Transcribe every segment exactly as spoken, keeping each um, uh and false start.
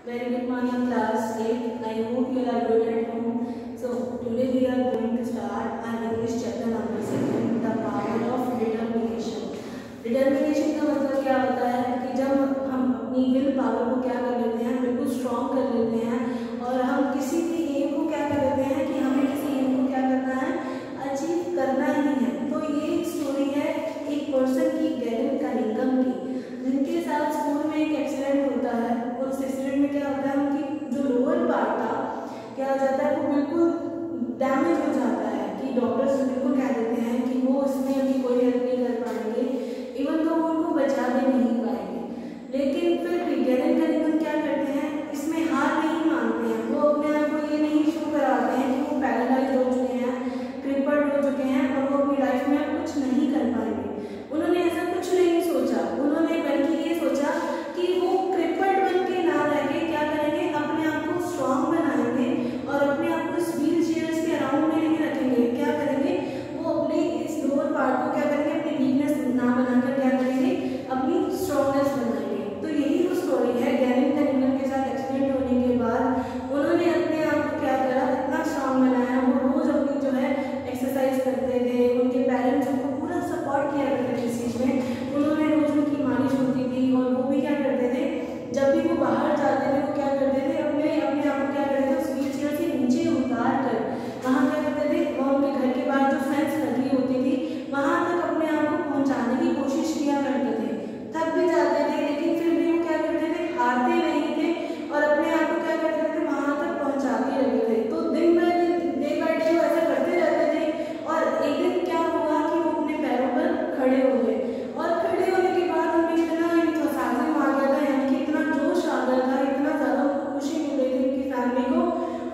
Very good morning, class eight. I hope you are good at home. So today we are going to start our English chapter number seven, the power of determination. Determination का मतलब क्या होता है कि जब हम अपनी will power को क्या कर लेते हैं, बिल्कुल स्ट्रॉन्ग कर लेते हैं और हम किसी भी एम को क्या कर लेते हैं कि हमें किसी एम को क्या करना है, अचीव करना ही है। तो ये स्टोरी है एक पर्सन की, गैरन कनिंघम की, जिनके साथ स्कूल में एक एक्सीडेंट होता है और उस एक्सीडेंट में क्या होता है, उनकी जो लोअर पार्ट था क्या हो जाता है, वो बिल्कुल डैमेज हो जाता है कि डॉक्टर्स बिल्कुल कह देते हैं कि वो इसमें अभी कोई हेल्प नहीं कर पाएंगे, इवन तो वो उनको बचा भी नहीं पाएंगे। लेकिन फिर भी गैरन कनिंघम क्या करते हैं, इसमें हार नहीं मानते हैं। वो अपने आप को ये नहीं शो कराते हैं कि वो पैरालाइज हो चुके हैं, क्रिपल्ड हो चुके हैं और वो अपनी लाइफ में कुछ नहीं कर पाएंगे। उन्होंने ऐसा कुछ नहीं सोचा, उन्होंने बल्कि ये सोचा कि वो क्रिपल्ड बन के ना रह के क्या करेंगे, अपने आप को स्ट्रॉन्ग बनाएंगे और अपने आप को इस व्हील चेयर्स के अराउंड में नहीं रखेंगे। क्या करेंगे, वो अपने इस लोअर पार्ट को क्या करेंगे, अपनी वीकनेस ना बनाकर क्या करेंगे, अपनी स्ट्रॉन्गनेस बनाएंगे। तो यही वो स्टोरी है। गैरन कनिंघम के साथ एक्सीडेंट होने के बाद उन्होंने अपने आप को क्या करा, इतना स्ट्रॉन्ग बनाया। वो रोज अपनी जो है एक्सरसाइज करते थे, उनके पेरेंट्स उनको पूरा सपोर्ट किया करते थे इस चीज में। उन्होंने रोज उनकी मालिश होती थी और वो भी क्या करते थे, जब भी वो बाहर जाते थे वो क्या करते थे, अपने अपने आप को क्या करते थे, उस व्हील चेयर से नीचे उतार कर वहाँ क्या करते थे, वहाँ उनके घर के बाहर जो फेंस लगी होती थी वहाँ तक अपने आप को पहुँचाने की कोशिश किया करते थे। थक भी जाते थे लेकिन फिर भी वो क्या करते थे, हारते नहीं थे और अपने आप को क्या करते थे, वहाँ तक पहुँचा के रखते थे। तो दिन ब दिन डे बाय डे वो ऐसा करते रहते थे और एक दिन क्या हुआ कि वो अपने पैरों पर खड़े हो गए और खड़े होने के बाद उन्हें इतना इंथुसियाज्म आ गया था, यानी कि इतना जोश आ गया था, इतना ज़्यादा उनको खुशी मिल रही थी उनकी फैमिली को।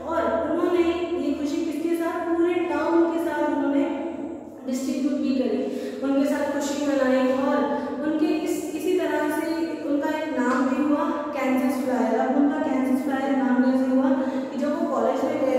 और उन्होंने ये खुशी किसके साथ, पूरे टाउन के साथ उन्होंने डिस्ट्रीब्यूट भी करी, उनके साथ खुशी मनाई और उनके इस इसी तरह से उनका एक नाम भी हुआ कैंसस फ्लायर। अब उनका कैंसस फ्लायर नाम कैसे हुआ कि जब वो कॉलेज में गए